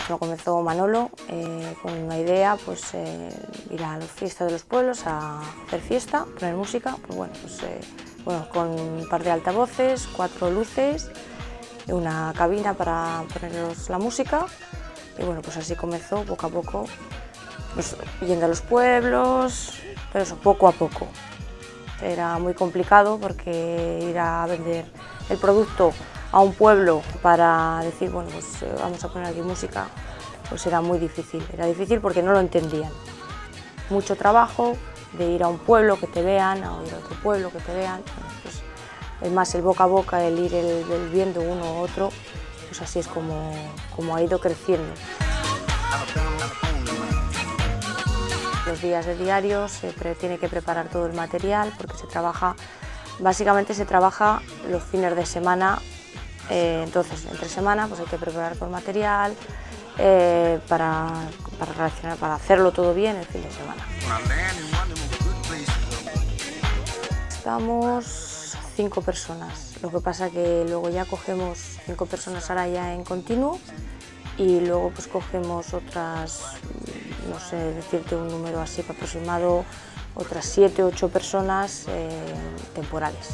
pues lo comenzó Manolo con una idea, pues ir a las fiestas de los pueblos a hacer fiesta, poner música, pues bueno, con un par de altavoces, 4 luces, una cabina para poner la música y bueno, pues así comenzó poco a poco, pues yendo a los pueblos, pero eso poco a poco. Era muy complicado porque ir a vender el producto a un pueblo para decir, bueno, pues vamos a poner aquí música, pues era muy difícil. Era difícil porque no lo entendían. Mucho trabajo de ir a un pueblo que te vean, a ir a otro pueblo que te vean. Pues, es más, el boca a boca, el ir viendo uno u otro, pues así es como ha ido creciendo. Los días de diario se tiene que preparar todo el material porque básicamente se trabaja los fines de semana, entonces entre semana pues hay que preparar todo el material para hacerlo todo bien el fin de semana. Estamos 5 personas, lo que pasa que luego ya cogemos 5 personas ahora ya en continuo y luego pues cogemos otras, no sé decirte un número así aproximado, otras 7 u 8 personas temporales.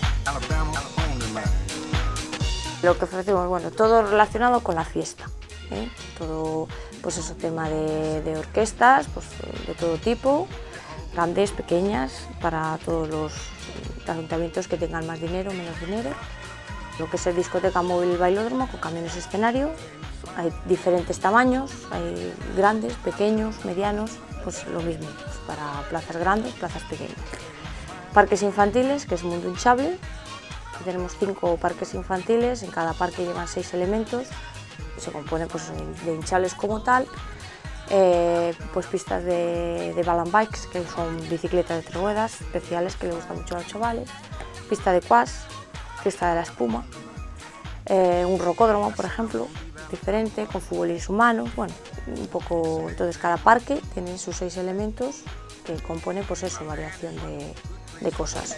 Lo que ofrecemos, bueno, todo relacionado con la fiesta, todo, pues eso, tema de orquestas, pues de todo tipo, grandes, pequeñas, para todos los ayuntamientos que tengan más dinero o menos dinero. Lo que es el discoteca móvil bailódromo con camiones escenario, hay diferentes tamaños, hay grandes, pequeños, medianos, pues lo mismo, pues para plazas grandes, plazas pequeñas. Parques infantiles, que es Mundo Hinchable, tenemos 5 parques infantiles, en cada parque llevan 6 elementos, se componen pues, de hinchables como tal, pues pistas de balloon bikes, que son bicicletas de 3 ruedas especiales que le gustan mucho a los chavales, pista de quads, pista de la espuma, un rocódromo, por ejemplo, diferente, con futbolistas humanos, bueno, un poco, entonces cada parque tiene sus 6 elementos que componen pues eso, variación de cosas.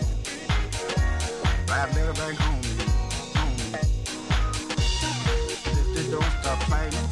Don't stop fighting.